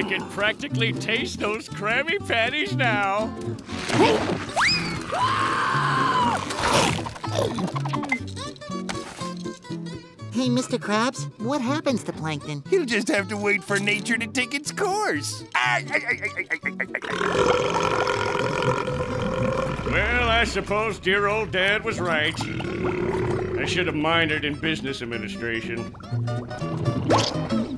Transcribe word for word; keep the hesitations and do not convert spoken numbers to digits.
can practically taste those Krabby Patties now. Hey, Mister Krabs, what happens to plankton? You'll just have to wait for nature to take its course. Well, I suppose dear old Dad was right. I should have minored in business administration.